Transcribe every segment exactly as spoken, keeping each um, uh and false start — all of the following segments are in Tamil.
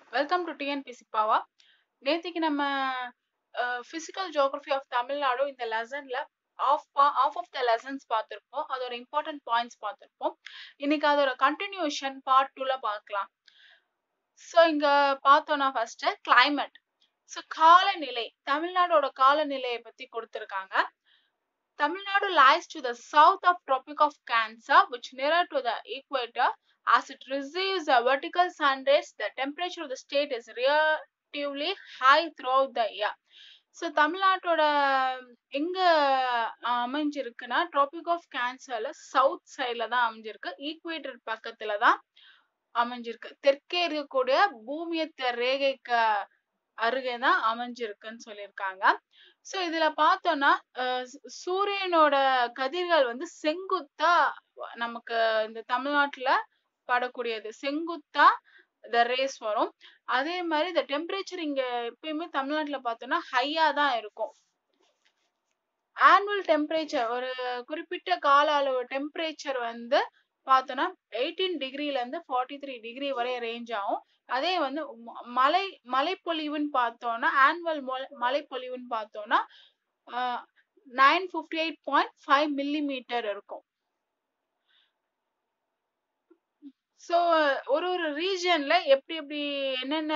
வெல்கம் டு டிஎன்பிசி பாவா. நேத்திக்கு நம்ம பிசிக்கல் ஜியோகிராஃபி ஆஃப் தமிழ்நாடு இந்த லெசன்ல of of of the lessons பார்த்துருப்போம். அதோட இம்பார்ட்டன்ட் பாயிண்ட்ஸ் பார்த்துருப்போம். இன்னைக்கு அதோட கண்டினியூஷன் பார்ட் டூல பார்க்கலாம். ஸோ இங்க பார்த்தோம்னா ஃபர்ஸ்ட் கிளைமேட். ஸோ காலநிலை, தமிழ்நாடோட காலநிலையை பத்தி கொடுத்திருக்காங்க. Tamil Nadu lies to the south of Tropic of Cancer, which nearer to the equator. As it receives a vertical sun rays, the temperature of the state is relatively high throughout the year. So தமிழ்நாட்டோட எங்க அமைஞ்சிருக்குன்னா ட்ராபிக் ஆஃப் கேன்சர்ல சவுத் சைட்ல தான் அமைஞ்சிருக்கு. ஈக்குவேட்டர் பக்கத்துல தான் அமைஞ்சிருக்கு. தெற்கே இருக்கக்கூடிய பூமியத்த ரேகைக்கு அருகே தான் அமைஞ்சிருக்குன்னு சொல்லியிருக்காங்க. ஸோ இதுல பார்த்தோம்னா சூரியனோட கதிர்கள் வந்து செங்குத்தா நமக்கு இந்த தமிழ்நாட்டுல படக்கூடியது, செங்குத்தா இந்த ரேஸ் வரும். அதே மாதிரி இந்த டெம்பரேச்சர் இங்க எப்பயுமே தமிழ்நாட்டுல பார்த்தோம்னா ஹையா தான் இருக்கும். ஆனுவல் டெம்பரேச்சர் ஒரு குறிப்பிட்ட கால அளவு டெம்பரேச்சர் வந்து பார்த்தோம்னா எயிட்டீன் டிகிரில இருந்து ஃபார்ட்டி த்ரீ டிகிரி வரை ரேஞ்ச் ஆகும். அதே வந்து மழை மழைப்பொழிவுன்னு பார்த்தோம்னா ஆனுவல் மழைப்பொழிவுன்னு பார்த்தோம்னா nine fifty eight point five millimetre இருக்கும். ஸோ ஒரு ஒரு ரீஜன்ல எப்படி எப்படி என்னென்ன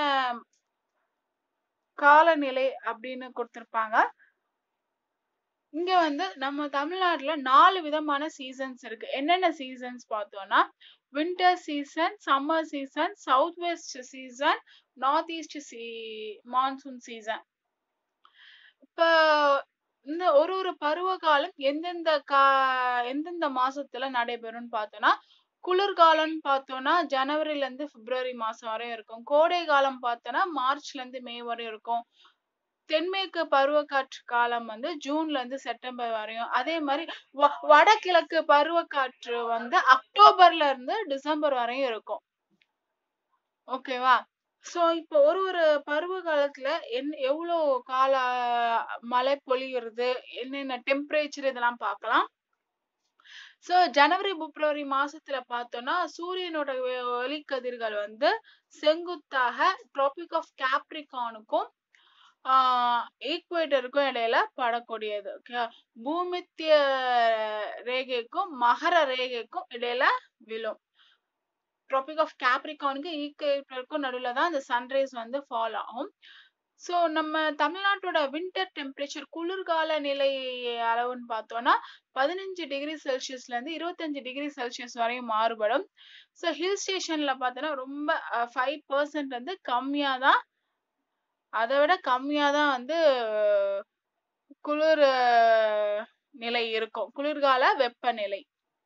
காலநிலை அப்படின்னு கொடுத்திருப்பாங்க. இங்க வந்து நம்ம தமிழ்நாட்டுல நாலு விதமான சீசன்ஸ் இருக்கு. என்னென்ன சீசன்ஸ் பார்த்தோம்னா winter season, summer season, south west season, north east sea monsoon season. இப்ப இந்த ஒரு ஒரு பருவ காலம் எந்தெந்த கா எந்தெந்த மாசத்துல நடைபெறும்னு பார்த்தோம்னா குளிர்காலம்னு பார்த்தோம்னா ஜனவரில இருந்து பிப்ரவரி மாசம் வரையும் இருக்கும். கோடை காலம் பார்த்தோம்னா மார்ச்ல இருந்து மே வரையும் இருக்கும். தென்மேற்கு பருவக்காற்று காலம் வந்து ஜூன்ல இருந்து செப்டம்பர் வரையும். அதே மாதிரி வடகிழக்கு பருவக்காற்று வந்து அக்டோபர்ல இருந்து டிசம்பர் வரையும் இருக்கும். ஓகேவா? சோ இப்போ ஒரு ஒரு பருவ காலத்துல என் எவ்வளவு கால மழை பொழியுறது, என்னென்ன டெம்பரேச்சர் இதெல்லாம் பார்க்கலாம். சோ ஜனவரி பிப்ரவரி மாசத்துல பார்த்தோம்னா சூரியனோட ஒளிக்கதிர்கள் வந்து செங்குத்தாக ட்ராபிக் ஆஃப் கேப்ரிகானுக்கும் ஆஹ் ஈக்குவேட்டருக்கும் இடையில படக்கூடியது. பூமித்திய ரேகைக்கும் மகர ரேகைக்கும் இடையில விழும். ட்ராபிக் ஆஃப் கேப்ரிகானுக்கு ஈக்குவேட்டருக்கும் நடுவில் தான் இந்த சன்ரைஸ் வந்து ஃபால் ஆகும். ஸோ நம்ம தமிழ்நாட்டோட வின்டர் டெம்பரேச்சர் குளிர்கால நிலை அளவுன்னு பார்த்தோம்னா பதினஞ்சு டிகிரி செல்சியஸ்ல இருந்து இருபத்தஞ்சு டிகிரி செல்சியஸ் வரையும் மாறுபடும். ஸோ ஹில் ஸ்டேஷன்ல பார்த்தோன்னா ரொம்ப ஃபைவ் பர்சன்ட் வந்து கம்மியா தான், அதை விட கம்மியா தான் வந்து குளிர் நிலை இருக்கும், குளிர்கால வெப்பநிலை.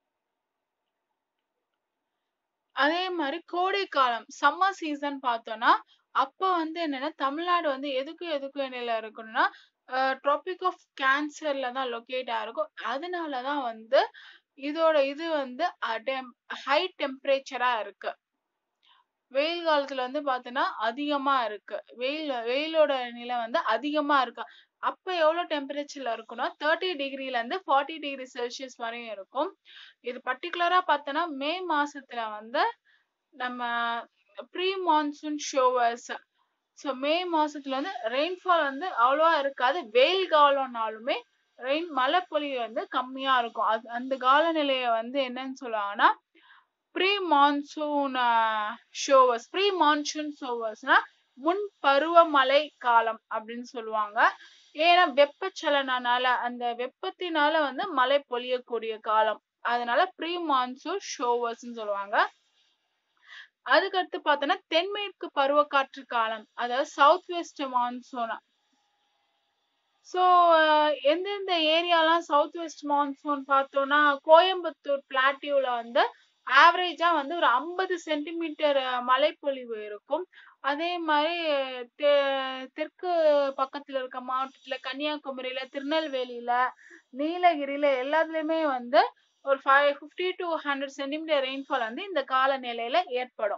அதே மாதிரி கோடை காலம் சம்மர் சீசன் பார்த்தோம்னா அப்ப வந்து என்னன்னா தமிழ்நாடு வந்து எதுக்கும் எதுக்கும் இடையில இருக்கணும்னா ட்ராபிக் ஆஃப் கேன்சர்ல தான் லொக்கேட் ஆயிருக்கும். அதனாலதான் வந்து இதோட இது வந்து ஹை டெம்பரேச்சரா இருக்கு. வெயில் காலத்துல வந்து பாத்தீங்கன்னா அதிகமா இருக்கு, வெயில் வெயிலோட நிலை வந்து அதிகமா இருக்கு. அப்ப எவ்வளவு டெம்பரேச்சர்ல இருக்குன்னா தேர்ட்டி டிகிரில இருந்து ஃபார்ட்டி டிகிரி செல்சியஸ் வரையும் இருக்கும். இது பர்டிகுலரா பார்த்தோன்னா மே மாசத்துல வந்து நம்ம pre monsoon showers. So May மாசத்துல வந்து ரெயின்ஃபால் வந்து அவ்வளவா இருக்காது. வெயில் காலம்னாலுமே ரெயின் மழை பொழிவு வந்து கம்மியா இருக்கும். அது அந்த காலநிலைய வந்து என்னன்னு சொல்லுவாங்கன்னா pre monsoon showers. Pre monsoon ஷோவர்ஸ்னா முன் பருவமழை காலம் அப்படின்னு சொல்லுவாங்க. ஏன்னா வெப்பச்சலனால அந்த வெப்பத்தினால வந்து மழை பொழியக்கூடிய காலம், அதனால ப்ரீ மான்சூன் ஷோவர்ஸ்ன்னு சொல்லுவாங்க. அதுக்கடுத்து பார்த்தோன்னா தென்மேற்கு பருவக்காற்று காலம், அதாவது சவுத் வெஸ்ட் மான்சூன். ஸோ எந்தெந்த ஏரியாலாம் சவுத் வெஸ்ட் மான்சூன் பார்த்தோம்னா கோயம்புத்தூர் பிளாட்டியூல வந்து ஆவரேஜா வந்து ஒரு ஐம்பது சென்டிமீட்டர் மழைப்பொழிவு இருக்கும். அதே மாதிரி தெற்கு பக்கத்துல இருக்க மாவட்டத்துல கன்னியாகுமரியில, திருநெல்வேலியில, நீலகிரியில எல்லாத்துலயுமே வந்து ஒரு five fifty to hundred centimetre rainfall வந்து இந்த காலநிலையில ஏற்படும்.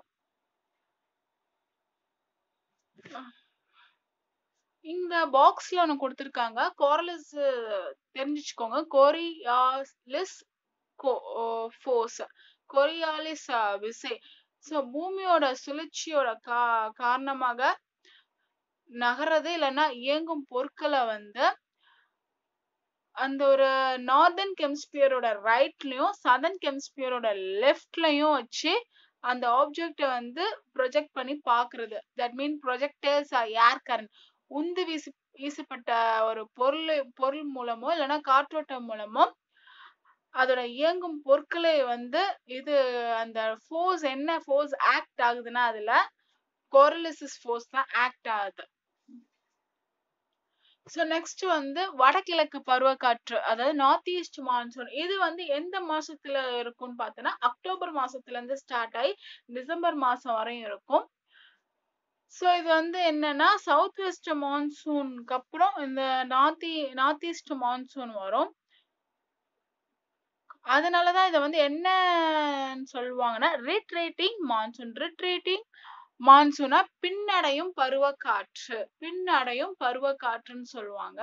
இந்த பாக்ஸ்ல ஒன்று கொடுத்துருக்காங்க, கோரலிஸ் தெரிஞ்சுக்கோங்க. கோரியாலிஸ் ஃபோர்ஸ், கோரியாலிஸ் விசை. சோ பூமியோட சுழற்சியோட கா காரணமாக நகர்றது இல்லைன்னா இயங்கும் பொருட்களை வந்து அந்த ஒரு நார்தர்ன் ஹெமிஸ்பியரோட ரைட்லயும் சதர்ன் ஹெமிஸ்பியரோட லெஃப்ட்லயும் வச்சு அந்த ஆப்ஜெக்ட வந்து ப்ரொஜெக்ட் பண்ணி பாக்குறது. That mean projectors are air current. உந்து வீசி வீசப்பட்ட ஒரு பொருள் பொருள் மூலமோ இல்லைன்னா காற்றோட்டம் மூலமோ அதோட இயங்கும் பொருட்களை வந்து இது அந்த ஃபோர்ஸ் என்ன ஃபோர்ஸ் ஆக்ட் ஆகுதுன்னா அதுல கோரலிசிஸ் ஃபோர்ஸ் தான் ஆக்ட் ஆகுது. சோ நெக்ஸ்ட் வந்து வடகிழக்கு பருவக்காற்று, அதாவது நார்த் ஈஸ்ட் மான்சூன். இது வந்து எந்த மாசத்துல இருக்கும்னு பார்த்தோன்னா அக்டோபர் மாசத்துல இருந்து ஸ்டார்ட் ஆகி டிசம்பர் மாசம் வரையும் இருக்கும். சோ இது வந்து என்னன்னா சவுத் வெஸ்ட் மான்சூனுக்கு அப்புறம் இந்த நார்த் நார்த் ஈஸ்ட் மான்சூன் வரும். அதனாலதான் இதை வந்து என்னன்னு சொல்லுவாங்கன்னா ரிட்ரீட்டிங் மான்சூன். ரிட்ரீட்டிங் மான்சூனா பின்னடையும் பருவக்காற்று, பின்னடையும் பருவக்காற்றுன்னு சொல்லுவாங்க.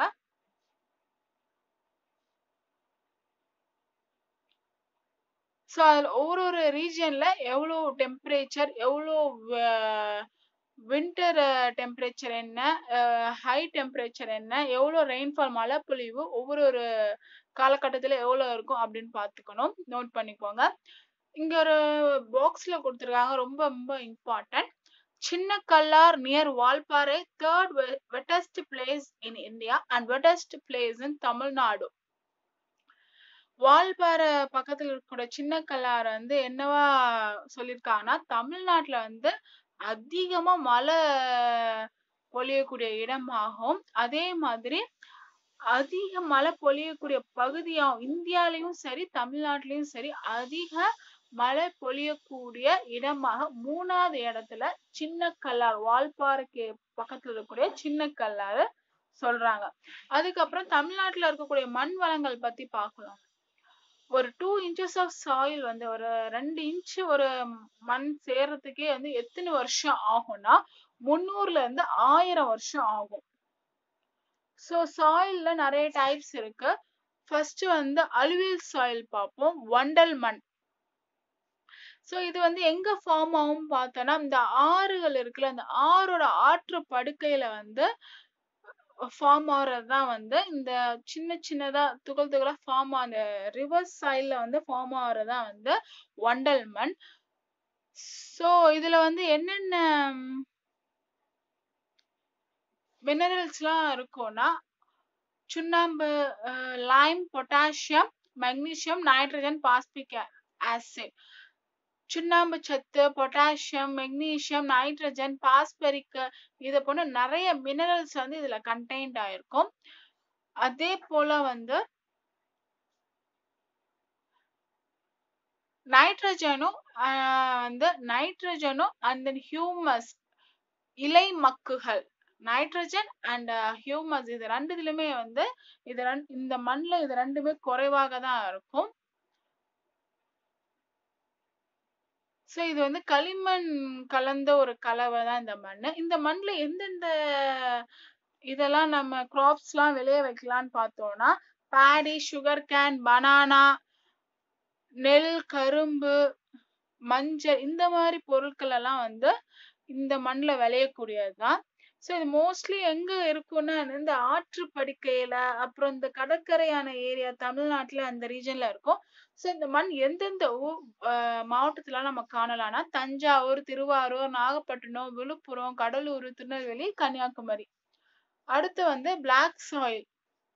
ஸோ அதில் ஒவ்வொரு ஒரு ரீஜியன்ல எவ்வளோ டெம்பரேச்சர், எவ்வளோ வின்டர் டெம்பரேச்சர் என்ன, ஹை டெம்பரேச்சர் என்ன, எவ்வளோ ரெயின்ஃபால் மழை பொழிவு ஒவ்வொரு ஒரு காலகட்டத்தில் எவ்வளோ இருக்கும் அப்படின்னு பார்த்துக்கணும். நோட் பண்ணிக்கோங்க. இங்க ஒரு பாக்ஸ்ல கொடுத்துருக்காங்க, ரொம்ப ரொம்ப important. Chinna Kallar near Valparai, third wettest place in India and wettest place in Tamil Nadu. Valparai பக்கத்துல இருக்கக்கூடிய சின்ன கல்லார் வந்து என்னவா சொல்லியிருக்காங்கன்னா தமிழ்நாட்டுல வந்து அதிகமா மழை பொழியக்கூடிய இடமாகும். அதே மாதிரி அதிக மழை பொழியக்கூடிய பகுதியாகும். இந்தியாலையும் சரி தமிழ்நாட்டிலையும் சரி அதிக மழை பொழியக்கூடிய இடமாக மூணாவது இடத்துல சின்ன கல்லார், வால்பாறைக்கு பக்கத்துல இருக்கக்கூடிய சின்ன கல்லாறு சொல்றாங்க. அதுக்கப்புறம் தமிழ்நாட்டுல இருக்கக்கூடிய மண் வளங்கள் பத்தி பார்க்கலாம். ஒரு டூ இன்ச்சஸ் ஆஃப் சாயில் வந்து ஒரு ரெண்டு இன்ச்சு ஒரு மண் சேர்றதுக்கே வந்து எத்தனை வருஷம் ஆகும்னா முன்னூறுல இருந்து ஆயிரம் வருஷம் ஆகும். ஸோ சாயில்ல நிறைய டைப்ஸ் இருக்கு. ஃபர்ஸ்ட் வந்து அலுவியல் சாயில் பார்ப்போம், வண்டல் மண். ஸோ இது வந்து எங்க ஃபார்ம் ஆகும் பார்த்தோன்னா இந்த ஆறுகள் இருக்குல்ல, அந்த ஆறோட ஆற்று படுக்கையில வந்து ஃபார்ம் ஆகுறதுதான் வந்து இந்த சின்ன சின்னதா துகள் துகளா ஃபார்ம் அந்த ரிவர்ஸ் சாயில்ல வந்து ஃபார்ம் ஆகுறதா வந்து வண்டல் மண். ஸோ இதுல வந்து என்னென்ன மினரல்ஸ்லாம் இருக்கும்னா சுண்ணாம்பு, lime, potassium, magnesium, nitrogen, phosphoric acid. சுண்ணாம்பு சத்து, பொட்டாசியம், மெக்னீசியம், நைட்ரஜன், பாஸ்பரிக் இதை போன்ற நிறைய மினரல்ஸ் வந்து இதுல கண்டெய்ன்ட் ஆயிருக்கும். அதே போல வந்து நைட்ரஜனும் வந்து நைட்ரஜனும் அண்ட் தென் ஹியூமஸ், இலை மக்குகள், நைட்ரஜன் அண்ட் ஹியூமஸ் இது ரெண்டுலயுமே வந்து இது இந்த மண்ணுல இது ரெண்டுமே குறைவாக தான் இருக்கும். ஸோ இது வந்து களிமண் கலந்த ஒரு கலவை தான் இந்த மண். இந்த மண்ணுல எந்தெந்த இதெல்லாம் நம்ம கிராப்ஸ் எல்லாம் விளைய வைக்கலாம்னு பார்த்தோம்னா பேடி, சுகர் கேன், பனானா, நெல், கரும்பு, மஞ்சள் இந்த மாதிரி பொருட்கள் எல்லாம் வந்து இந்த மண்ணுல விளையக்கூடியதுதான். ஸோ இது மோஸ்ட்லி எங்க இருக்கும்னா இந்த ஆற்று படுக்கையில, அப்புறம் இந்த கடற்கரையான ஏரியா தமிழ்நாட்டுல அந்த ரீஜன்ல இருக்கும். ஸோ இந்த மண் எந்தெந்த ஊர் மாவட்டத்துல நம்ம காணலாம்னா தஞ்சாவூர், திருவாரூர், நாகப்பட்டினம், விழுப்புரம், கடலூர், திருநெல்வேலி, கன்னியாகுமரி. அடுத்து வந்து பிளாக் சாயில்,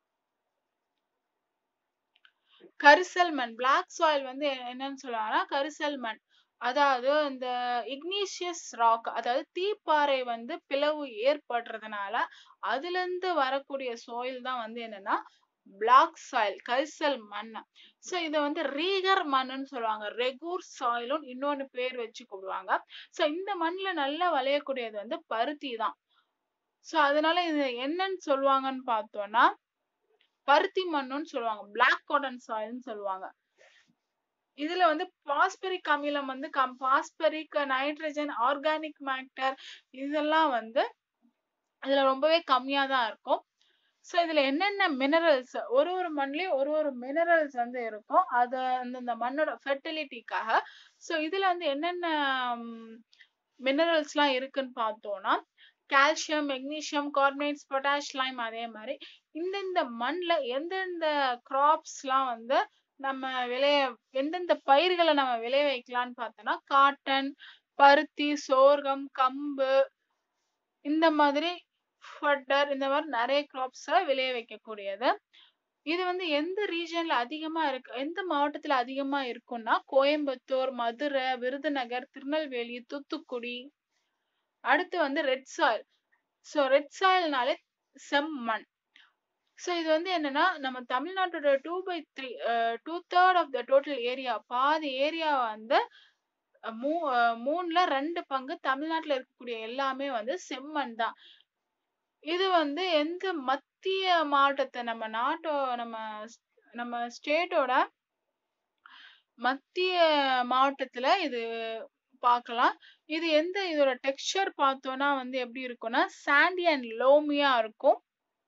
கரிசல் மண். பிளாக் சாயில் வந்து என்னன்னு சொல்லுவாங்கன்னா கரிசல் மண், அதாவது இந்த இக்னீஷியஸ் ராக், அதாவது தீப்பாறை வந்து பிளவு ஏற்படுறதுனால அதுல இருந்து வரக்கூடிய சாயில் தான் வந்து என்னன்னா பிளாக் சாயில், கரிசல் மண். சோ இத வந்து ரீகர் மண்ணுன்னு சொல்லுவாங்க. ரெகூர் சாயிலும் இன்னொன்னு பேர் வச்சு கூப்பிடுவாங்க. சோ இந்த மண்ணுல நல்லா விளையக்கூடியது வந்து பருத்தி தான். சோ அதனால இது என்னன்னு சொல்லுவாங்கன்னு பார்த்தோம்னா பருத்தி மண்ணுன்னு சொல்லுவாங்க, பிளாக் காட்டன் சாயில்னு சொல்லுவாங்க. இதுல வந்து பாஸ்பரிக் அமிலம் வந்து பாஸ்பரிக், நைட்ரஜன், ஆர்கானிக் மேட்டர் இதெல்லாம் வந்து இதுல ரொம்பவே கம்மியா தான் இருக்கும். சோ இதுல என்னென்ன மினரல்ஸ் ஒரு ஒரு மண்லயும் ஒரு ஒரு மினரல்ஸ் வந்து இருக்கும். அத அந்தந்த மண்ணோட ஃபெர்டிலிட்டிக்காக. சோ இதுல வந்து என்னென்ன மினரல்ஸ்லாம் இருக்குன்னு பார்த்தோம்னா, calcium, magnesium, carbonates, potash, lime அதே மாரி இந்தந்த மண்ல எந்தெந்த கிராப்ஸ்லாம் வந்து நம்ம விளைய எந்தெந்த பயிர்கள நம்ம விளைய வைக்கலாம்னு பார்த்தோம்னா, காட்டன், பருத்தி, சோர்க்கம், கம்பு இந்த மாதிரி ஃபட்டர் இந்த மாதிரி நிறைய கிராப்ஸ விளைய வைக்கக்கூடியது. இது வந்து எந்த ரீஜன்ல அதிகமா இருக்கு எந்த மாவட்டத்துல அதிகமா இருக்கும்னா கோயம்புத்தூர், மதுரை, விருதுநகர், திருநெல்வேலி, தூத்துக்குடி. அடுத்து வந்து ரெட் சாயில். சோ ரெட் சாயில்னாலே செம்மண். சோ இது வந்து என்னன்னா நம்ம தமிழ்நாட்டோட two by three two third of the total area பாதி ஏரியா வந்து மூ மூணுல ரெண்டு பங்கு தமிழ்நாட்டுல இருக்கக்கூடிய எல்லாமே வந்து செம்மண் தான். இது வந்து எந்த மத்திய மாவட்டத்தை நம்ம நாட்டோ நம்ம நம்ம ஸ்டேட்டோட மத்திய மாவட்டத்துல இது பார்க்கலாம். இது எந்த இதோட டெக்ஸ்சர் பார்த்தோம்னா வந்து எப்படி இருக்கும்னா சாண்டி அண்ட் லோமியா இருக்கும்.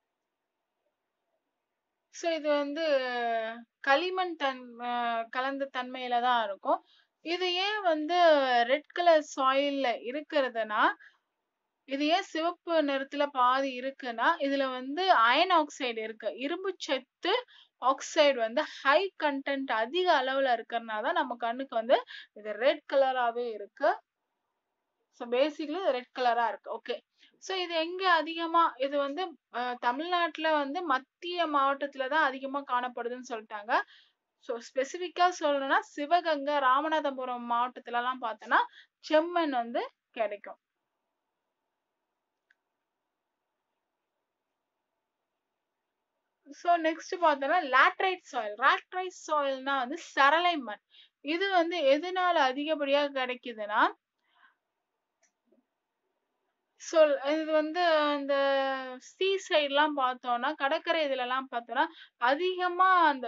சோ இது வந்து களிமண் தன் கலந்த தன்மையில தான் இருக்கும். இது ஏன் வந்து ரெட் கலர் சாயில்ல இருக்கிறதுனா இது ஏன் சிவப்பு நிறத்துல பாதி இருக்குன்னா இதுல வந்து அயன் ஆக்சைடு இருக்கு. இரும்பு சத்து ஆக்சைடு வந்து ஹை கண்டென்ட் அதிக அளவுல இருக்கிறதுனால தான் நம்ம கண்ணுக்கு வந்து இது ரெட் கலராவே இருக்கு. சோ பேசிக்கலி ரெட் கலரா இருக்கு. ஓகே. சோ இது எங்க அதிகமா இது வந்து தமிழ்நாட்டுல வந்து மத்திய மாவட்டத்துல தான் அதிகமா காணப்படுதுன்னு சொல்லிட்டாங்க. சோ ஸ்பெசிபிக்கா சொல்லணும்னா சிவகங்கை, ராமநாதபுரம் மாவட்டத்துல எல்லாம் பார்த்தோம்னா செம்மண் வந்து கிடைக்கும். சோ நெக்ஸ்ட் பார்த்தோம்னா லேட்ரைட் சாயில். லேட்ரைட் சாயில்னா வந்து சரளை மண். இது வந்து எதனால அதிகப்படியா கிடைக்குதுன்னா சோ இது வந்து இந்த சீ சைட்லாம் பார்த்தோம்னா கடற்கரை இதுல எல்லாம் பார்த்தோம்னா அதிகமா அந்த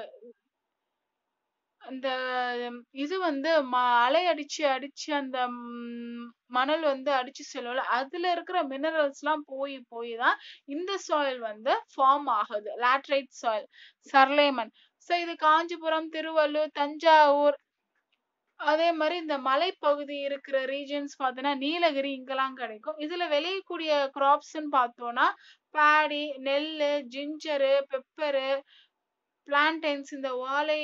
அந்த இது வந்து அலை அடிச்சு அடிச்சு அந்த மணல் வந்து அடிச்சு செல்லும்ல அதுல இருக்கிற மினரல்ஸ் எல்லாம் போய் போய் தான் இந்த சாயில் வந்து ஃபார்ம் ஆகுது. லேட்ரைட் சாயில் சரளை மண். சோ இது காஞ்சிபுரம், திருவள்ளூர், தஞ்சாவூர் அதே மாதிரி இந்த மலைப்பகுதி இருக்கிற ரீஜன்ஸ் பார்த்தோன்னா நீலகிரி இங்கெல்லாம் கிடைக்கும். இதுல விளையக்கூடிய கிராப்ஸ்ன்னு பார்த்தோம்னா பேடி, நெல்லு, ஜிஞ்சரு, பெப்பரு, பிளான்டைன்ஸ் இந்த வாழை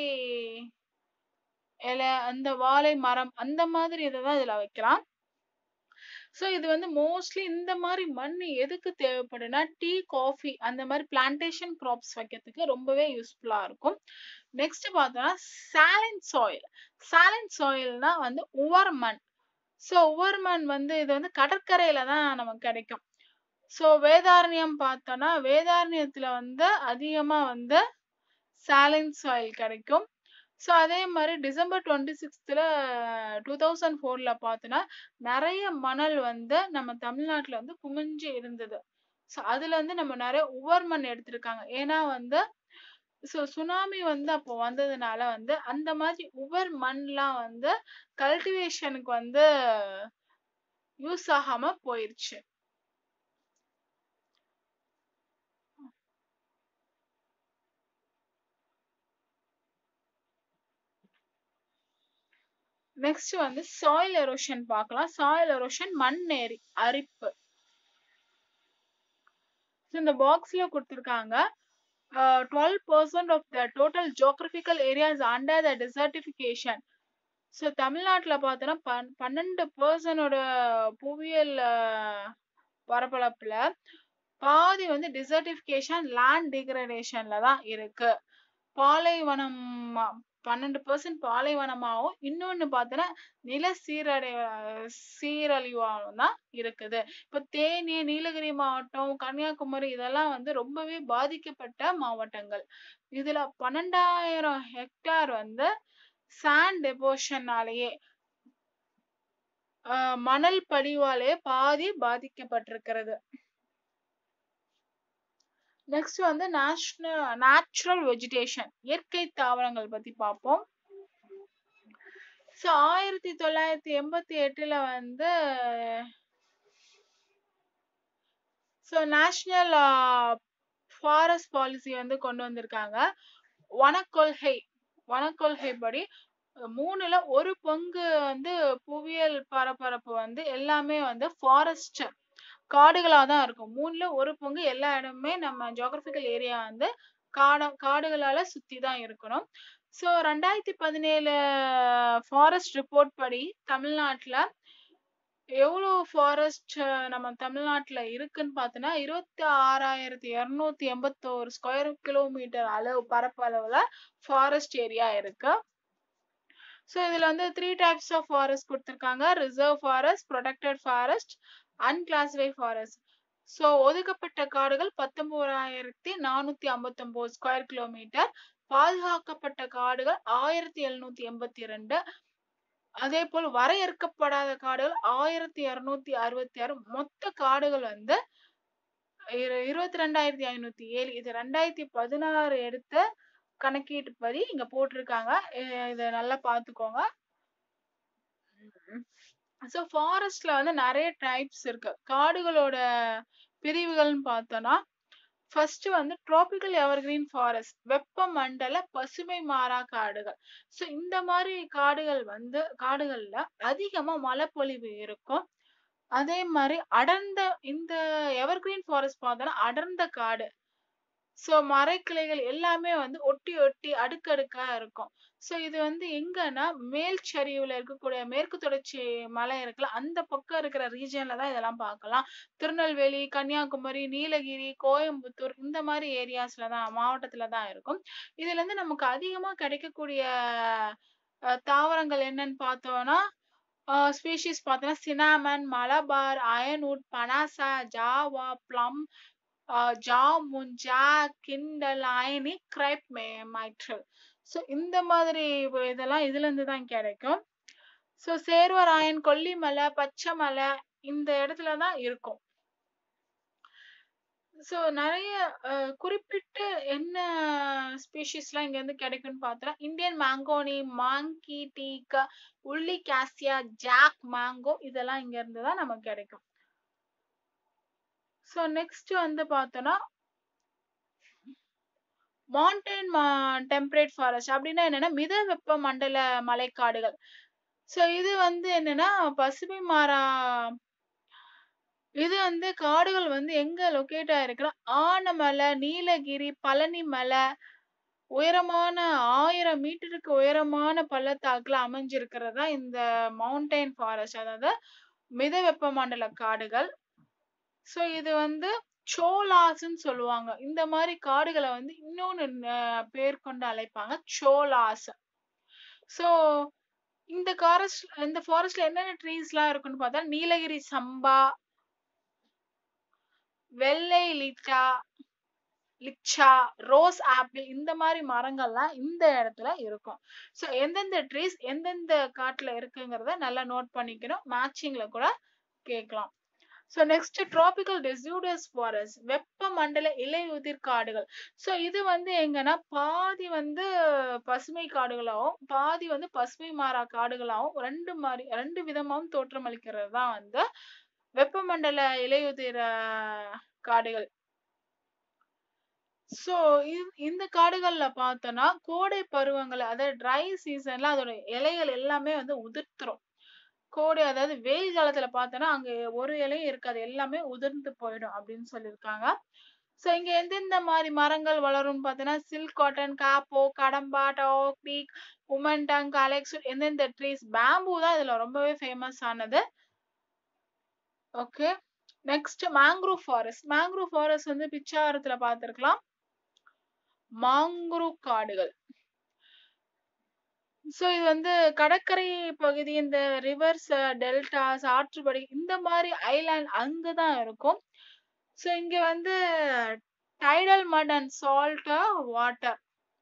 இலை அந்த வாழை மரம் அந்த மாதிரி இததான் இதுல வைக்கலாம். சோ இது வந்து மோஸ்ட்லி இந்த மாதிரி மண் எதுக்கு தேவைப்படுனா டீ, காஃபி அந்த மாதிரி பிளான்டேஷன் கிராப்ஸ் வைக்கிறதுக்கு ரொம்பவே யூஸ்ஃபுல்லா இருக்கும். நெக்ஸ்ட் பார்த்தோம்னா சாலைன் சாயில். சாலைன் சாயில்னா வந்து உவர் மண். சோ உவர் மண் வந்து இது வந்து கடற்கரையில தான் நமக்கு கிடைக்கும். சோ வேதாரண்யம் பார்த்தோம்னா வேதாரண்யத்துல வந்து அதிகமா வந்து சாலைன் சாயில் கிடைக்கும். சோ அதே மாதிரி டிசம்பர் டுவெண்ட்டி சிக்ஸ்த்ல டூ தௌசண்ட் ஃபோர்ல பார்த்தோன்னா நிறைய மணல் வந்து நம்ம தமிழ்நாட்டுல வந்து குமிஞ்சு இருந்தது. சோ அதுல வந்து நம்ம நிறைய உவர் மண் எடுத்திருக்காங்க. ஏன்னா வந்து சோ சுனாமி வந்து அப்போ வந்ததுனால வந்து அந்த மாதிரி உவர் மண்லாம் வந்து கல்டிவேஷனுக்கு வந்து யூஸ் ஆகாம போயிருச்சு. நெக்ஸ்ட் வந்து சாயில் எரோஷன் பார்க்கலாம். சாயில் எரோஷன் மண் ஏறி அரிப்பு. இந்த பாக்ஸ்ல கொடுத்திருக்காங்க twelve percent of the total geographical area is under the desertification. So தமிழ்நாட்டில் பார்த்தோன்னா பன் பன்னெண்டு பர்சனோட புவியியல் பரப்பளப்புல பாதி வந்து டிசர்டிஃபிகேஷன் லேண்ட் டிகிரடேஷன்ல தான் இருக்கு. பாலைவனம் பன்னெண்டு பர்சன்ட் பாலைவனமாகவும் இன்னொன்னு பார்த்தோன்னா நில சீரடை சீரழிவாகவும் தான் இருக்குது. இப்போ தேனி, நீலகிரி மாவட்டம், கன்னியாகுமரி இதெல்லாம் வந்து ரொம்பவே பாதிக்கப்பட்ட மாவட்டங்கள். இதுல பன்னெண்டாயிரம் ஹெக்டார் வந்து சாண்ட் டெபோஷனாலேயே மணல் படிவாலே பாதி பாதிக்கப்பட்டிருக்கிறது. நெக்ஸ்ட் வந்து நேஷனல் நேச்சுரல் வெஜிடேஷன் இயற்கை தாவரங்கள் பத்தி பார்ப்போம். ஸோ ஆயிரத்தி தொள்ளாயிரத்தி எண்பத்தி எட்டுல வந்து ஸோ நேஷனல் ஃபாரஸ்ட் பாலிசி வந்து கொண்டு வந்திருக்காங்க. வனக்கொள்கை வனக்கொள்கை படி மூணுல ஒரு பங்கு வந்து புவியியல் பரப்பரப்பு வந்து எல்லாமே வந்து ஃபாரஸ்ட் காடுகளா தான் இருக்கும். மூணுல ஒரு பங்கு எல்லா இடமுமே நம்ம ஜியோகிராபிக்கல் ஏரியா வந்து காட காடுகளால சுத்தி தான் இருக்கணும். ஸோ ரெண்டாயிரத்தி பதினேழு ஃபாரஸ்ட் ரிப்போர்ட் படி தமிழ்நாட்டுல எவ்வளோ ஃபாரஸ்ட் நம்ம தமிழ்நாட்டுல இருக்குன்னு பார்த்தோன்னா இருபத்தி ஆறாயிரத்தி இருநூத்தி எண்பத்தோரு ஸ்கொயர் கிலோமீட்டர் அளவு பரப்பளவுல ஃபாரஸ்ட் ஏரியா இருக்கு. ஸோ இதுல வந்து த்ரீ டைப்ஸ் ஆஃப் ஃபாரஸ்ட் கொடுத்துருக்காங்க. Reserve forest, protected forest, unclassified forest. So ஒதுக்கப்பட்ட காடுகள் பத்தொன்பதாயிரத்தி நானூத்தி ஐம்பத்தி ஒன்பது ஸ்கொயர் கிலோமீட்டர், பாதுகாக்கப்பட்ட காடுகள் ஆயிரத்தி எழுநூத்தி எண்பத்தி ரெண்டு, அதே போல் வரையறுக்கப்படாத காடுகள் ஆயிரத்தி இருநூத்தி அறுபத்தி ஆறு. மொத்த காடுகள் வந்து இருபத்தி ரெண்டாயிரத்தி ஐநூத்தி ஏழு. இது ரெண்டாயிரத்தி பதினாறு எடுத்த கணக்கீட்டு படி இங்க போட்டிருக்காங்க. இத நல்லா பாத்துக்கோங்க. ஸோ ஃபாரஸ்ட்ல வந்து நிறைய டைப்ஸ் இருக்கு. காடுகளோட பிரிவுகள்னு பார்த்தோம்னா ஃபர்ஸ்ட் வந்து டிராபிக்கல் எவர்கிரீன் ஃபாரஸ்ட், வெப்பமண்டல பசுமை மாறா காடுகள். ஸோ இந்த மாதிரி காடுகள் வந்து காடுகள்ல அதிகமா மழைப்பொழிவு இருக்கும். அதே மாதிரி அடர்ந்த இந்த எவர்கிரீன் ஃபாரஸ்ட் பார்த்தோம்னா அடர்ந்த காடு. ஸோ மரக்கிளைகள் எல்லாமே வந்து ஒட்டி ஒட்டி அடுக்கடுக்கா இருக்கும். ஸோ இது வந்து எங்கன்னா மேல் சரிவுல இருக்கக்கூடிய மேற்கு தொடர்ச்சி மலை இருக்குல்ல, அந்த பக்கம் இருக்கிற ரீஜன்ல தான் இதெல்லாம் பார்க்கலாம். திருநெல்வேலி, கன்னியாகுமரி, நீலகிரி, கோயம்புத்தூர் இந்த மாதிரி ஏரியாஸ்ல தான் மாவட்டத்துல தான் இருக்கும். இதுல இருந்து நமக்கு அதிகமா கிடைக்கக்கூடிய தாவரங்கள் என்னன்னு பார்த்தோம்னா ஸ்பீஷிஸ் பார்த்தோம்னா சினாமன், மலபார், அயன்வுட், பனாசா, ஜாவா, பிளம், ஜாமுன், ஜாக், கிண்டல், அயனி, கிரைப், மைட்ரல். ஸோ இந்த மாதிரி இதெல்லாம் இதுல இருந்து தான் கிடைக்கும். ஸோ சேர்வராயன், கொல்லிமலை, பச்சைமலை இந்த இடத்துல தான் இருக்கும். ஸோ நிறைய குறிப்பிட்ட என்ன ஸ்பீஷிஸ்லாம் இங்க இருந்து கிடைக்கும்னு பார்த்தா இந்தியன் மேங்கோனி, மாங்கி டீக்கா, உள்ளி காசியா, ஜாக் மேங்கோ இதெல்லாம் இங்க இருந்து தான் நமக்கு கிடைக்கும். ஸோ நெக்ஸ்ட் வந்து பார்த்தோன்னா மவுண்டைன் டெம்பரேட் ஃபாரஸ்ட் அப்படின்னா என்னன்னா மித வெப்ப மண்டல மலைக்காடுகள். ஸோ இது வந்து என்னன்னா பசுமை மாறா இது வந்து காடுகள் வந்து எங்க லொக்கேட் ஆயிருக்குன்னா ஆனமலை, நீலகிரி, பழனி மலை உயரமான ஆயிரம் மீட்டருக்கு உயரமான பள்ளத்தாக்குல அமைஞ்சிருக்கிறதா இந்த மவுண்டைன் ஃபாரஸ்ட், அதாவது மித வெப்ப மண்டல காடுகள். ஸோ இது வந்து சோலாஸ்ன்னு சொல்லுவாங்க. இந்த மாதிரி காடுகளை வந்து இன்னொன்னு பேர் கொண்டு அழைப்பாங்க, சோலாஸ். ஸோ இந்த ஃபாரஸ்ட் இந்த ஃபாரஸ்ட்ல என்னென்ன ட்ரீஸ் எல்லாம் இருக்குன்னு பார்த்தா நீலகிரி சம்பா, வெள்ளை லிச்சா லிச்சா, ரோஸ் ஆப்பிள் இந்த மாதிரி மரங்கள்லாம் இந்த இடத்துல இருக்கும். ஸோ எந்தெந்த ட்ரீஸ் எந்தெந்த காட்டுல இருக்குங்கிறத நல்லா நோட் பண்ணிக்கணும். மேட்சிங்ல கூட கேட்கலாம். So next tropical deciduous forest, வெப்ப மண்டல இலையுதிர் காடுகள். ஸோ இது வந்து எங்கன்னா பாதி வந்து பசுமை காடுகளாகவும் பாதி வந்து பசுமை மாறா காடுகளாகவும் ரெண்டு மாதிரி ரெண்டு விதமாகவும் தோற்றமளிக்கிறது தான் வந்து வெப்பமண்டல இலையுதிர் காடுகள். ஸோ இந்த காடுகள்ல பார்த்தோன்னா கோடை பருவங்கள் அதாவது ட்ரை சீசன்ல அதோட இலைகள் எல்லாமே வந்து உதிர்த்துரும். கோடை அதாவது வெயில் காலத்துல பார்த்தோன்னா அங்க ஒரு இலையும் இருக்காது, எல்லாமே உதிர்ந்து போயிடும் அப்படின்னு சொல்லியிருக்காங்க. ஸோ இங்க எந்தெந்த மாதிரி மரங்கள் வளரும்னு பார்த்தோன்னா சில்க் காட்டன், காப்போ, கடம்பா, டாக் பீக், உமன்டங், அலெக்ஸ் எந்தெந்த ட்ரீஸ். பேம்பூ தான் இதுல ரொம்பவே ஃபேமஸ் ஆனது. Okay, next mangrove forest. Mangrove forest வந்து பிச்சாவரத்துல பார்த்திருக்கலாம். மாங்குரூவ் காடுகள். ஸோ இது வந்து கடற்கரை பகுதி, இந்த ரிவர்ஸ், டெல்டாஸ், ஆற்றுப்படை இந்த மாதிரி ஐலாண்ட் அங்கதான் இருக்கும். ஸோ இங்க வந்து டைடல் மட் அண்ட் சால்ட் வாட்டர்.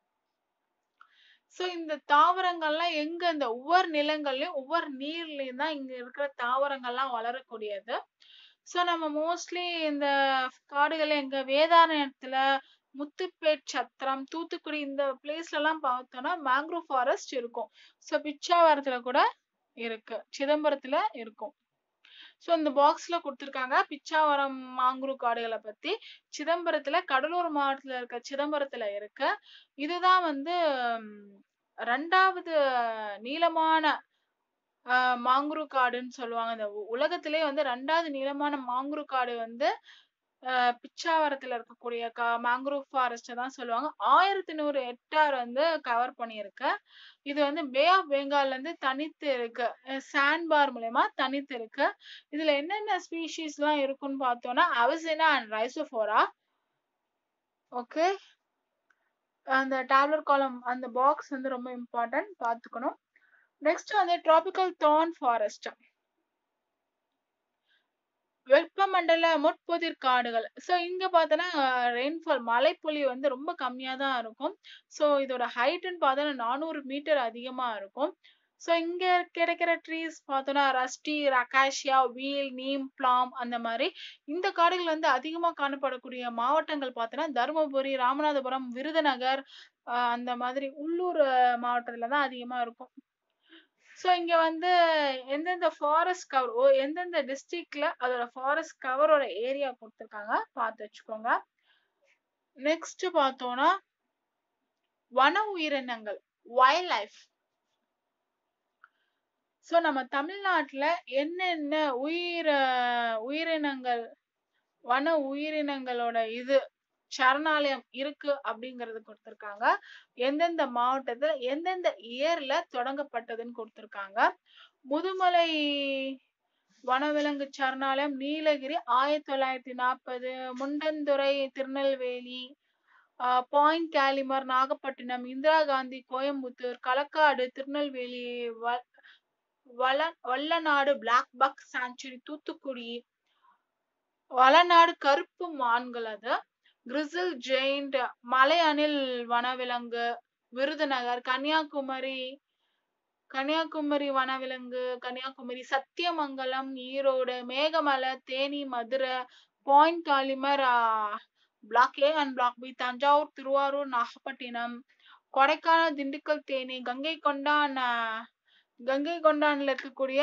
ஸோ இந்த தாவரங்கள்லாம் எங்க இந்த ஒவ்வொரு நிலங்கள்லயும் ஒவ்வொரு நீர்லயும் தான் இங்க இருக்கிற தாவரங்கள்லாம் வளரக்கூடியது. ஸோ நம்ம மோஸ்ட்லி இந்த காடுகள் எங்க வேதாரண்யத்துல, முத்துப்பேட் சத்திரம், தூத்துக்குடி இந்த பிளேஸ்ல எல்லாம் பார்த்தோம்னா மேங்க்ரூவ் ஃபாரஸ்ட் இருக்கும். ஸோ பிச்சாவரத்துல கூட இருக்கு, சிதம்பரத்துல இருக்கும். ஸோ இந்த பாக்ஸ்ல கொடுத்துருக்காங்க பிச்சாவரம் மாங்குரு காடுகளை பத்தி. சிதம்பரத்துல கடலூர் மாவட்டத்துல இருக்க சிதம்பரத்துல இருக்கு. இதுதான் வந்து ரெண்டாவது நீளமான ஆஹ் மாங்குரு காடுன்னு சொல்லுவாங்க. இந்த உலகத்திலே வந்து ரெண்டாவது நீளமான மாங்குரு காடு வந்து ஆஹ் பிச்சாவரத்துல இருக்கக்கூடிய கா மேங்க்ரோவ் ஃபாரஸ்ட் தான் சொல்லுவாங்க. ஆயிரத்தி நூறு ஹெக்டார் வந்து கவர் பண்ணியிருக்கு. இது வந்து பே ஆஃப் பெங்கால்ல இருந்து தனித்து இருக்கு. சாண்ட் பார் மூலயமா தனித்து இருக்கு. இதுல என்னென்ன ஸ்பீஷீஸ் எல்லாம் இருக்குன்னு பார்த்தோம்னா அவசினா அண்ட் ரைசோஃபோரா. ஓகே, அந்த டேப்லெட் காலம் அந்த பாக்ஸ் வந்து ரொம்ப இம்பார்ட்டன்ட், பார்த்துக்கணும். நெக்ஸ்ட் வந்து டிராபிக்கல் தார்ன் ஃபாரஸ்ட், வெப்பமண்டல முட்புதிர் காடுகள். ஸோ இங்க பார்த்தோன்னா ரெயின்ஃபால் மழைப்பொழிவு வந்து ரொம்ப கம்மியா தான் இருக்கும். ஸோ இதோட ஹைட்னு பார்த்தோன்னா நானூறு மீட்டர் அதிகமா இருக்கும். ஸோ இங்க கிடைக்கிற ட்ரீஸ் பார்த்தோன்னா ரஸ்டி, அகாஷியா, வீல், நீம், பிளாம் அந்த மாதிரி. இந்த காடுகள் வந்து அதிகமா காணப்படக்கூடிய மாவட்டங்கள் பார்த்தோன்னா தருமபுரி, ராமநாதபுரம், விருதுநகர் ஆஹ் அந்த மாதிரி உள்ளூர் மாவட்டத்துல தான் அதிகமா இருக்கும். ஸோ இங்க வந்து எந்தெந்த ஃபாரஸ்ட் கவர், ஓ எந்தெந்த டிஸ்ட்ரிக்ட்ல அதோட ஃபாரஸ்ட் கவரோட ஏரியா கொடுத்துருக்காங்க, பார்த்து வச்சுக்கோங்க. நெக்ஸ்ட் பார்த்தோம்னா வன உயிரினங்கள், வைல்ட் லைஃப். ஸோ நம்ம தமிழ்நாட்டுல என்னென்ன உயிர் உயிரினங்கள், வன உயிரினங்களோட இது சரணாலயம் இருக்கு அப்படிங்கறது கொடுத்திருக்காங்க. எந்தெந்த மாவட்டத்துல எந்தெந்த இயர்ல தொடங்கப்பட்டதுன்னு கொடுத்திருக்காங்க. முதுமலை வனவிலங்கு சரணாலயம் நீலகிரி ஆயிரத்தி தொள்ளாயிரத்தி நாற்பது, முண்டந்துறை திருநெல்வேலி, பாயிண்ட் கேலிமர் நாகப்பட்டினம், இந்திரா காந்தி கோயம்புத்தூர், களக்காடு திருநெல்வேலி, வள Vallanadu black buck sanctuary Thoothukudi, Vallanadu கருப்பு மான்கள் அது, கிரிசில் ஜெயிண்ட் மலை அணில் வனவிலங்கு விருதுநகர், கன்னியாகுமரி கன்னியாகுமரி வனவிலங்கு Kanyakumari, Sathyamangalam Erode, Megamalai Theni Madurai, Point Calimere block A and block B Thanjavur Thiruvarur Nagapattinam, Kodaikanal Dindigul Theni, Gangai Kondan Gangai கொண்டான்ல இருக்கக்கூடிய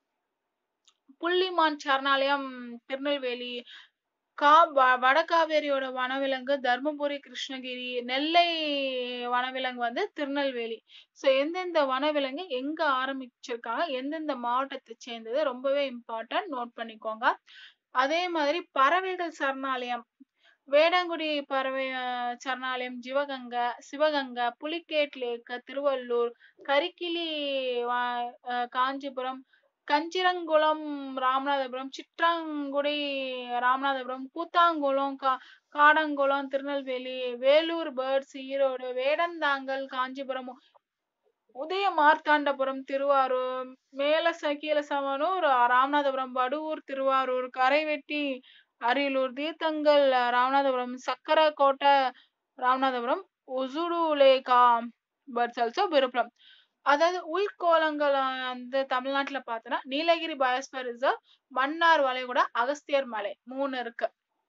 புள்ளிமான் சரணாலயம் திருநெல்வேலி, கா வடகாவேரியோட வனவிலங்கு தர்மபுரி கிருஷ்ணகிரி, நெல்லை வனவிலங்கு வந்து திருநெல்வேலி. ஸோ எந்தெந்த வனவிலங்கு எங்க ஆரம்பிச்சிருக்காங்க, எந்தெந்த மாவட்டத்தை சேர்ந்தது ரொம்பவே இம்பார்ட்டன்ட், நோட் பண்ணிக்கோங்க. அதே மாதிரி பறவைகள் சரணாலயம் வேடங்குடி பறவை சரணாலயம் சிவகங்கை சிவகங்கை புலிகேட் லேக் திருவள்ளூர், கரிக்கிளி காஞ்சிபுரம், கஞ்சிரங்குளம் ராமநாதபுரம், சிற்றாங்குடி ராமநாதபுரம், கூத்தாங்குளம் கா காடங்குளம் திருநெல்வேலி, வேலூர் பேர்ட்ஸ் ஈரோடு, வேடந்தாங்கல் காஞ்சிபுரம், உதய மார்த்தாண்டபுரம் திருவாரூர், மேல கீழசமனூர் ராமநாதபுரம், வடுவூர் திருவாரூர், கரைவெட்டி அரியலூர், தீர்த்தங்கல் ராமநாதபுரம், சக்கரக்கோட்டை ராமநாதபுரம், உசுடுலேகா பேர்ட்ஸ் ஆல்சோ விழுப்புரம். அதாவது உயிர்கோளங்கள் வந்து தமிழ்நாட்டுல பார்த்தோன்னா நீலகிரி பயோஸ்பியர் ரிசர்வ், மன்னார் வளைகுடா, அகஸ்தியர் மலை மூணு இருக்கு.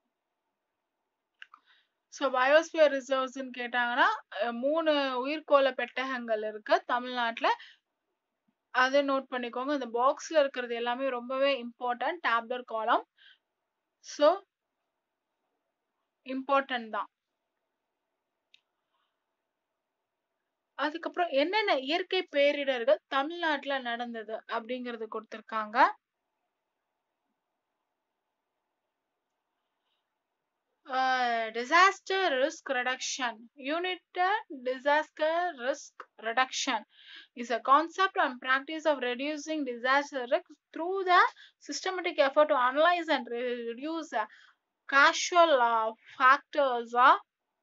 ஸோ பயோஸ்பியர் ரிசர்வ்ஸ்ன்னு கேட்டாங்கன்னா மூணு உயிர்கோள பெட்டகங்கள் இருக்கு தமிழ்நாட்டுல. அதை நோட் பண்ணிக்கோங்க. இந்த பாக்ஸ்ல இருக்கிறது எல்லாமே ரொம்பவே important, tablet column. So important தான். அதுக்கப்புறம் என்னென்ன இயற்கை பேரிடர்கள் தமிழ்நாட்டுல நடந்தது அப்படிங்கறது கொடுத்திருக்காங்க. Uh, disaster risk reduction. Unit disaster risk reduction is a concept and practice of reducing disaster risk through the systematic effort to analyze and reduce uh, causal uh, factors uh,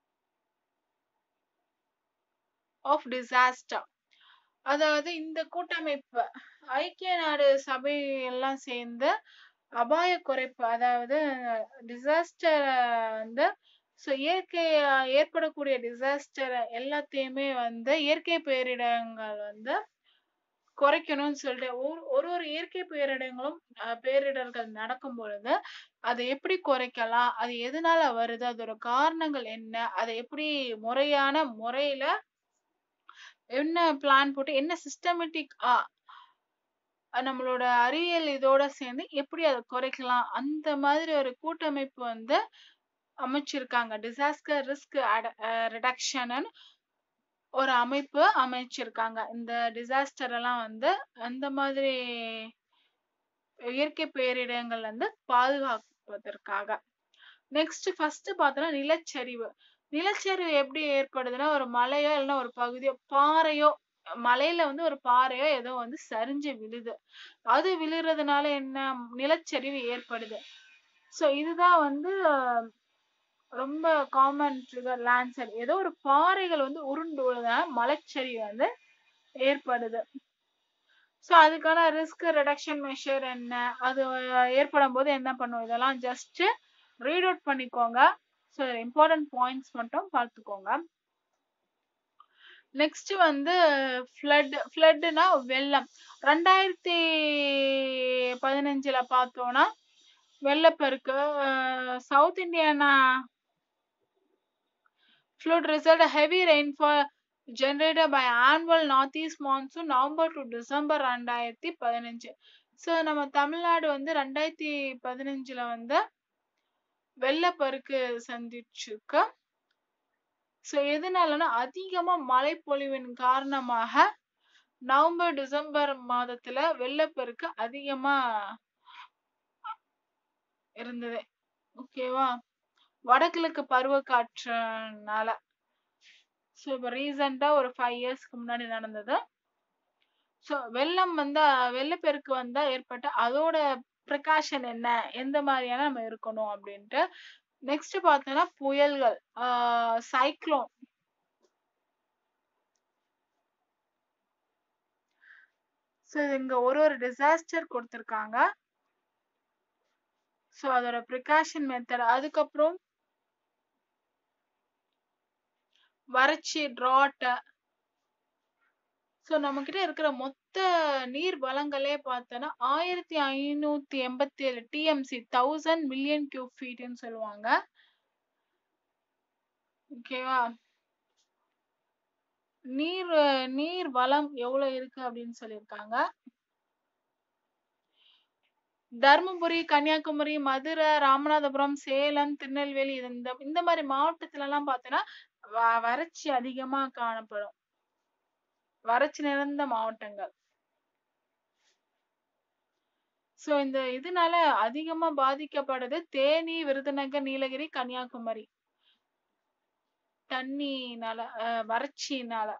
of disaster. அதாவது இந்த கூட்டமைப்பு ஐக்கிய நாடு சபை எல்லாம் சேர்ந்து அபாய குறைப்பு, அதாவது டிசாஸ்டர் வந்து ஸோ இயற்கை ஏற்படக்கூடிய டிசாஸ்டர் எல்லாத்தையுமே வந்து இயற்கை பேரிடங்கள் வந்து குறைக்கணும்னு சொல்லிட்டு ஒரு ஒரு ஒரு இயற்கை பேரிடங்களும் பேரிடர்கள் நடக்கும் பொழுது அதை எப்படி குறைக்கலாம், அது எதனால வருது, அதோட காரணங்கள் என்ன, அதை எப்படி முறையான முறையில என்ன பிளான் போட்டு என்ன சிஸ்டமேட்டிக் அஹ் நம்மளோட அறிவியல் இதோட சேர்ந்து எப்படி அதை குறைக்கலாம் அந்த மாதிரி ஒரு கூட்டமைப்பு வந்து அமைச்சிருக்காங்க. டிசாஸ்டர் ரிஸ்க் ரிடக்ஷன் ஒரு அமைப்பு அமைச்சிருக்காங்க. இந்த டிசாஸ்டர் எல்லாம் வந்து அந்த மாதிரி இயற்கை பேரிடங்கள் வந்து பாதுகாப்பதற்காக. நெக்ஸ்ட் ஃபர்ஸ்ட் பார்த்தோம்னா நிலச்சரிவு. நிலச்சரிவு எப்படி ஏற்படுதுன்னா ஒரு மலையோ இல்லைன்னா ஒரு பகுதியோ பாறையோ, மலையில வந்து ஒரு பாறையோ ஏதோ வந்து சரிஞ்சு விழுது. அது விழுறதுனால என்ன நிலச்சரிவு ஏற்படுது. சோ இதுதான் வந்து ரொம்ப காமன் ட்ரிகர் லேண்ட்ஸ்லைட். ஏதோ ஒரு பாறைகள் வந்து உருண்டு விழுதுனால மலைச்சரிவு வந்து ஏற்படுது. ஸோ அதுக்கான ரிஸ்க் ரிடக்ஷன் மெஷர் என்ன, அது ஏற்படும் போது என்ன பண்ணும், இதெல்லாம் ஜஸ்ட் ரீட் அவுட் பண்ணிக்கோங்க. ஸோ இம்பார்ட்டன்ட் பாயிண்ட்ஸ் மட்டும் பார்த்துக்கோங்க. நெக்ஸ்ட் வந்து ஃப்ளட். ஃப்ளட்னா வெள்ளம். ரெண்டாயிரத்தி பதினஞ்சுல பார்த்தோம்னா வெள்ளப்பெருக்கு. சவுத் இந்தியானா flood result heavy rainfall generated by annual northeast monsoon November to December ரெண்டாயிரத்தி பதினஞ்சு. ஸோ நம்ம தமிழ்நாடு வந்து ரெண்டாயிரத்தி பதினஞ்சுல வந்து வெள்ளப்பெருக்கு சந்திச்சிருக்கு. ஸோ எதனாலனா அதிகமா மழை பொழிவின் காரணமாக நவம்பர் டிசம்பர் மாதத்துல வெள்ளப்பெருக்கு அதிகமா இருந்தது. ஓகேவா? வடகிழக்கு பருவக்காற்றுனால. ஸோ இப்போ ரீசெண்டா ஒரு ஃபைவ் இயர்ஸ்க்கு முன்னாடி நடந்தது. ஸோ வெள்ளம் வந்தா வெள்ளப்பெருக்கு வந்தா ஏற்பட்ட அதோட ப்ரிகாஷன் என்ன, எந்த மாதிரியான நம்ம இருக்கணும் அப்படின்ட்டு. நெக்ஸ்ட் பார்த்தோம்னா புயல்கள், சைக்ளோன். ஸோ இங்க ஒரு ஒரு டிசாஸ்டர் கொடுத்துருக்காங்க. ஸோ அதோட ப்ரிகாஷன் மெத்தட். அதுக்கப்புறம் வறட்சி, ட்ராட். ஸோ நம்ம கிட்ட இருக்கிற மொத்த நீர் வளங்களே பார்த்தோன்னா ஆயிரத்தி ஐநூத்தி எண்பத்தி ஏழு டிஎம்சி, தௌசண்ட் மில்லியன் கியூப் ஃபீட்னு சொல்லுவாங்க. ஓகேவா? நீர் நீர் வளம் எவ்வளவு இருக்கு அப்படின்னு சொல்லியிருக்காங்க. தர்மபுரி, கன்னியாகுமரி, மதுரை, ராமநாதபுரம், சேலம், திருநெல்வேலி இந்த இந்த மாதிரி மாவட்டத்துல எல்லாம் பார்த்தோன்னா வறட்சி அதிகமா காணப்படும். வறட்சி நிறைந்த மாவட்டங்கள். சோ இந்த இதனால அதிகமா பாதிக்கப்படுது தேனி, விருதுநகர், நீலகிரி, கன்னியாகுமரி. தண்ணினால, வறட்சினால.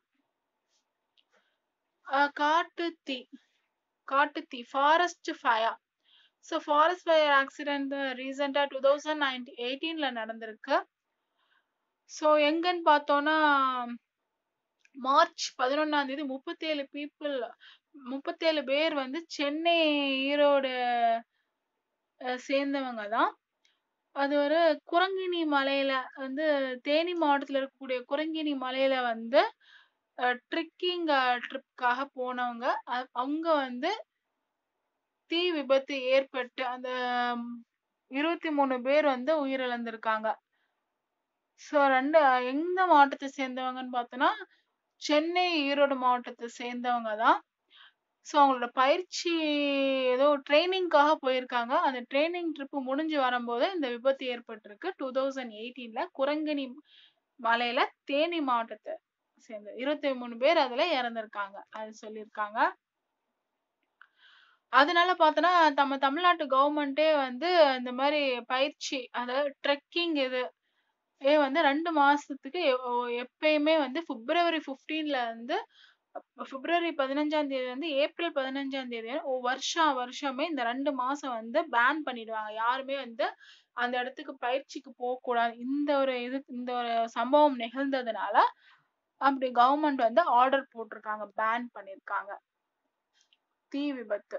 காட்டு தீ. காட்டு தீ, forest fire. So forest fire accident ரீசெண்டா டூ தௌசண்ட் எயிட்டீன்ல நடந்திருக்கு. ஸோ எங்கன்னு பார்த்தோம்னா மார்ச் பதினொன்னாம் தேதி முப்பத்தி ஏழு பீப்புள் முப்பத்தி ஏழு பேர் வந்து சென்னை, ஈரோடு சேர்ந்தவங்க தான். அது ஒரு குரங்கிணி மலையில வந்து தேனி மாவட்டத்துல இருக்கக்கூடிய குரங்கிணி மலையில வந்து ட்ரிக்கிங் ட்ரிப்காக போனவங்க. அவங்க வந்து தீ விபத்து ஏற்பட்டு அந்த இருபத்தி மூணு பேர் வந்து உயிரிழந்திருக்காங்க. ஸோ ரெண்டு எந்த மாவட்டத்தை சேர்ந்தவங்கன்னு பார்த்தோன்னா சென்னை, ஈரோடு மாவட்டத்தை சேர்ந்தவங்க தான். ஸோ அவங்களோட பயிற்சி ஏதோ ட்ரைனிங்காக போயிருக்காங்க. அந்த ட்ரைனிங் ட்ரிப் முடிஞ்சு வரும்போது இந்த விபத்து ஏற்பட்டிருக்கு. டூ தௌசண்ட் எயிட்டீன்ல குரங்கிணி மலையில தேனி மாவட்டத்தை சேர்ந்த இருபத்தி மூணு பேர் அதுல இறந்திருக்காங்க. அது சொல்லியிருக்காங்க. அதனால பார்த்தோன்னா நம்ம தமிழ்நாட்டு கவர்மெண்டே வந்து இந்த மாதிரி பயிற்சி, அதாவது ட்ரெக்கிங் இது ஏ வந்து ரெண்டு மாசத்துக்கு எப்பயுமே வந்து பிப்ரவரி பிப்டீன்ல இருந்து பிப்ரவரி பதினஞ்சாம் தேதி வந்து ஏப்ரல் பதினஞ்சாம் தேதி வருஷம் வருஷமே இந்த ரெண்டு மாசம் வந்து பேன் பண்ணிடுவாங்க. யாருமே வந்து அந்த இடத்துக்கு பயிற்சிக்கு போக கூடாது. இந்த ஒரு இது இந்த ஒரு சம்பவம் நிகழ்ந்ததுனால அப்படி கவர்மெண்ட் வந்து ஆர்டர் போட்டிருக்காங்க, பேன் பண்ணிருக்காங்க தீ விபத்து.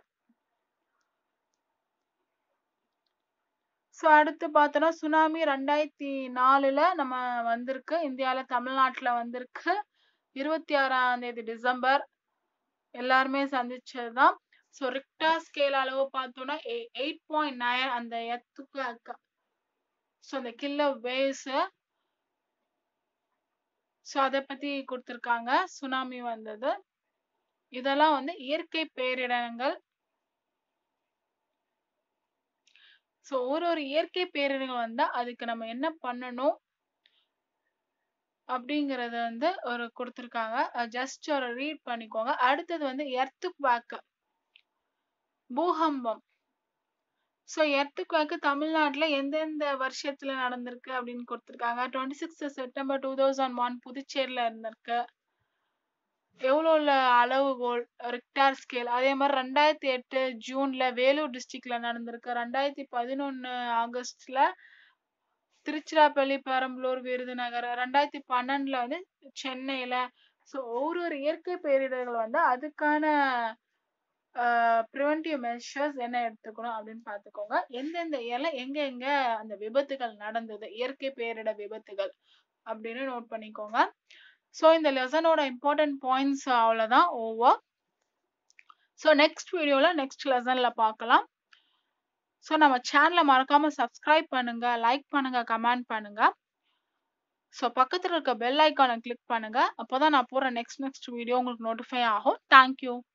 ஸோ அடுத்து பார்த்தோன்னா சுனாமி ரெண்டாயிரத்தி நாலுல நம்ம வந்திருக்கு, இந்தியால தமிழ்நாட்டுல வந்திருக்கு. இருபத்தி ஆறாம் தேதி டிசம்பர் எல்லாருமே சந்திச்சதுதான். ஸோ ரிக்டா ஸ்கேல் அளவு பார்த்தோம்னா எயிட் பாயிண்ட் நைன் அந்த எத்துக்கு. ஸோ அந்த கில்லர் வேவ்ஸ். ஸோ அதை பத்தி கொடுத்துருக்காங்க. சுனாமி வந்தது. இதெல்லாம் வந்து இயற்கை பேரிடர்கள். ஸோ ஒரு ஒரு இயற்கை பேரிடர்கள் வந்தா அதுக்கு நம்ம என்ன பண்ணணும் அப்படிங்கறத வந்து ஒரு குடுத்திருக்காங்க. ஜஸ்ட் ஒரு ரீட் பண்ணிக்கோங்க. அடுத்தது வந்து எர்த்குவேக், பூகம்பம். ஸோ எர்த்குவேக் தமிழ்நாட்டுல எந்தெந்த வருஷத்துல நடந்திருக்கு அப்படின்னு குடுத்திருக்காங்க. இருபத்தி ஆறு செப்டம்பர் இரண்டாயிரம் ஒன்று புதுச்சேரியில இருந்திருக்கு. எவ்வளோ உள்ள அளவுகோல் ரிக்டார் ஸ்கேல். அதே மாதிரி ரெண்டாயிரத்தி எட்டு ஜூன்ல வேலூர் டிஸ்ட்ரிக்ட்ல நடந்திருக்கு. ரெண்டாயிரத்தி பதினொன்னு ஆகஸ்ட்ல திருச்சிராப்பள்ளி, பெரம்பலூர், விருதுநகர். ரெண்டாயிரத்தி பன்னெண்டுல வந்து சென்னையில. ஸோ ஒரு ஒரு இயற்கை பேரிடர்கள் வந்து அதுக்கான ப்ரிவென்டிவ் மெஷர்ஸ் என்ன எடுத்துக்கணும் அப்படின்னு பார்த்துக்கோங்க. எந்தெந்த இலை எங்க எங்க அந்த விபத்துகள் நடந்தது, இயற்கை பேரிடர் விபத்துகள் அப்படின்னு நோட் பண்ணிக்கோங்க. ஸோ இந்த லெசனோட இம்பார்ட்டன்ட் பாயிண்ட்ஸ் அவ்வளோதான், ஓவர். ஸோ நெக்ஸ்ட் வீடியோல நெக்ஸ்ட் லெசன்ல பார்க்கலாம். ஸோ நம்ம சேனலை மறக்காம சப்ஸ்கிரைப் பண்ணுங்க, லைக் பண்ணுங்க, கமெண்ட் பண்ணுங்க. ஸோ பக்கத்தில் இருக்க பெல் ஐக்கானை கிளிக் பண்ணுங்க. அப்போதான் நான் போற நெக்ஸ்ட் நெக்ஸ்ட் வீடியோ உங்களுக்கு நோட்டிஃபை ஆகும். தேங்க்யூ.